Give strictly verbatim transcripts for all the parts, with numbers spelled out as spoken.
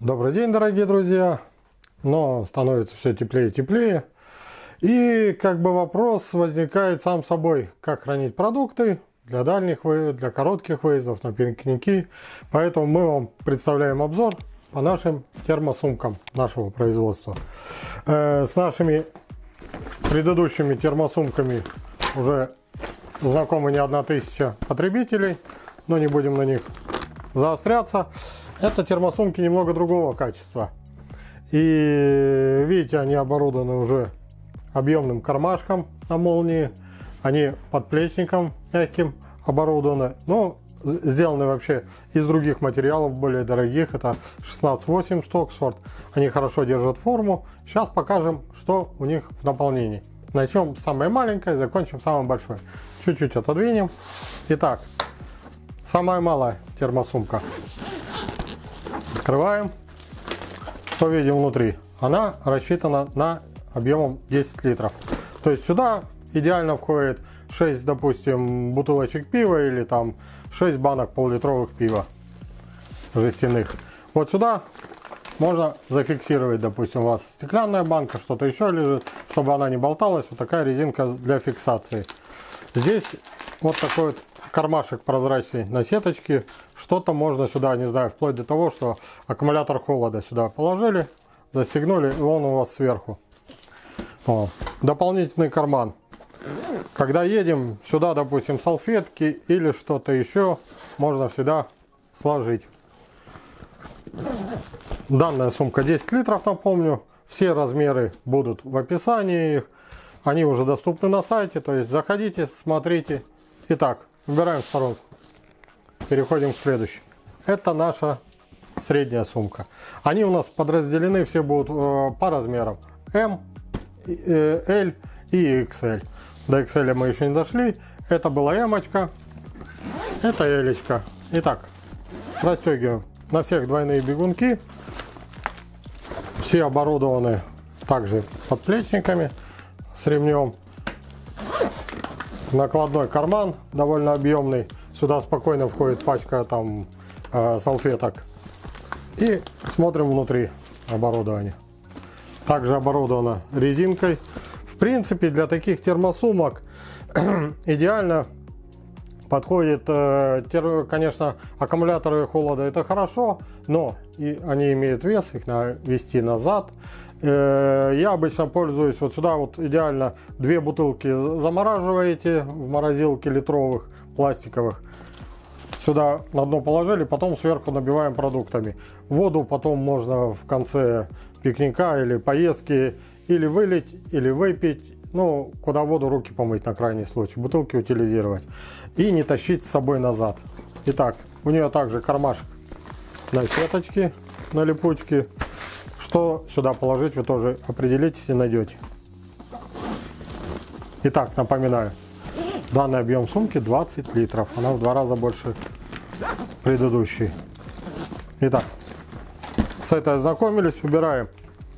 Добрый день, дорогие друзья! Но становится все теплее и теплее. И как бы вопрос возникает сам собой, как хранить продукты для дальних выездов, для коротких выездов, на пикники. Поэтому мы вам представляем обзор по нашим термосумкам нашего производства. Э, с нашими предыдущими термосумками уже знакомы не одна тысяча потребителей, но не будем на них заостряться. Это термосумки немного другого качества. И видите, они оборудованы уже объемным кармашком на молнии. Они подплечником мягким оборудованы. Но сделаны вообще из других материалов, более дорогих. Это шестнадцать восемьдесят Оксфорд. Они хорошо держат форму. Сейчас покажем, что у них в дополнении. Начнем с самой маленькой, закончим самой большой. Чуть-чуть отодвинем. Итак, самая малая термосумка. Открываем. Что видим внутри? Она рассчитана на объемом десять литров. То есть сюда идеально входит шесть, допустим, бутылочек пива или там шесть банок пол-литровых пива жестяных. Вот сюда можно зафиксировать, допустим, у вас стеклянная банка, что-то еще лежит, чтобы она не болталась. Вот такая резинка для фиксации. Здесь вот такой вот кармашек прозрачный на сеточке. Что-то можно сюда, не знаю, вплоть до того, что аккумулятор холода сюда положили, застегнули, и он у вас сверху. О, дополнительный карман. Когда едем, сюда, допустим, салфетки или что-то еще можно всегда сложить. Данная сумка десять литров, напомню. Все размеры будут в описании. Они уже доступны на сайте, то есть заходите, смотрите. Итак, убираем в сторонку. Переходим к следующей. Это наша средняя сумка. Они у нас подразделены, все будут э, по размерам. М, э, L и икс эль. До икс эль мы еще не дошли. Это была М-очка. Это Л-очка. Итак, расстегиваем на всех двойные бегунки. Все оборудованы также подплечниками с ремнем. Накладной карман довольно объемный. Сюда спокойно входит пачка там э, салфеток. И смотрим внутри оборудование. Также оборудовано резинкой. В принципе, для таких термосумок идеально подходит, э, тер, конечно, аккумуляторы холода, это хорошо, но и они имеют вес, их надо вести назад. Я обычно пользуюсь, вот сюда вот идеально две бутылки замораживаете в морозилке литровых, пластиковых. Сюда на дно положили, потом сверху набиваем продуктами. Воду потом можно в конце пикника или поездки или вылить, или выпить. Ну, куда воду, руки помыть на крайний случай. Бутылки утилизировать. И не тащить с собой назад. Итак, у нее также кармашек на сеточке, на липучке. Что сюда положить, вы тоже определитесь и найдете. Итак, напоминаю, данный объем сумки двадцать литров. Она в два раза больше предыдущей. Итак, с этой ознакомились, убираем.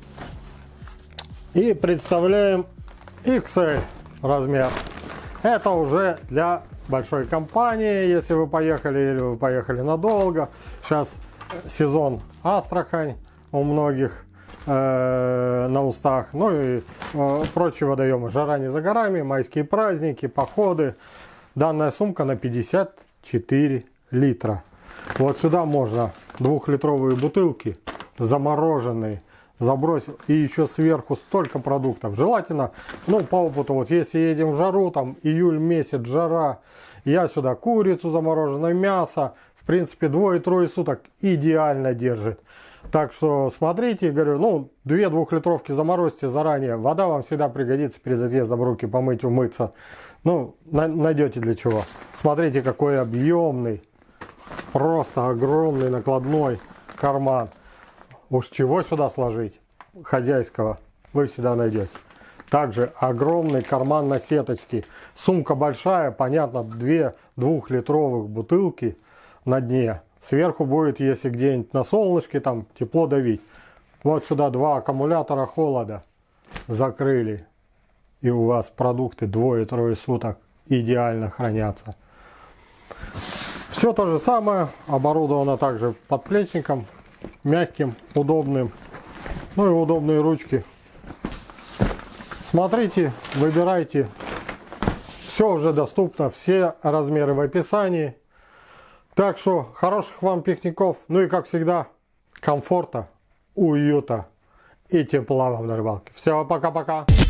И представляем икс эль размер. Это уже для большой компании, если вы поехали или вы поехали надолго. Сейчас сезон Астрахань у многих э, на устах, ну и э, прочие водоемы. Жара не за горами, майские праздники, походы. Данная сумка на пятьдесят четыре литра. Вот сюда можно двухлитровые бутылки замороженные забросить, и еще сверху столько продуктов. Желательно, ну по опыту, вот если едем в жару, там июль месяц, жара, я сюда курицу замороженное, мясо, в принципе двое-трое суток идеально держит. Так что смотрите, говорю, ну, две двухлитровки заморозьте заранее. Вода вам всегда пригодится перед отъездом, руки помыть, умыться. Ну, на найдете для чего. Смотрите, какой объемный, просто огромный накладной карман. Уж чего сюда сложить хозяйского, вы всегда найдете. Также огромный карман на сеточке. Сумка большая, понятно, две двухлитровых бутылки на дне. Сверху будет, если где-нибудь на солнышке, там тепло давить. Вот сюда два аккумулятора холода закрыли. И у вас продукты двое-трое суток идеально хранятся. Все то же самое, оборудовано также подплечником. мягким, удобным. Ну и удобные ручки. Смотрите, выбирайте. Все уже доступно, все размеры в описании. Так что хороших вам пикников. Ну и как всегда, комфорта, уюта и тепла вам на рыбалке. Всего пока-пока.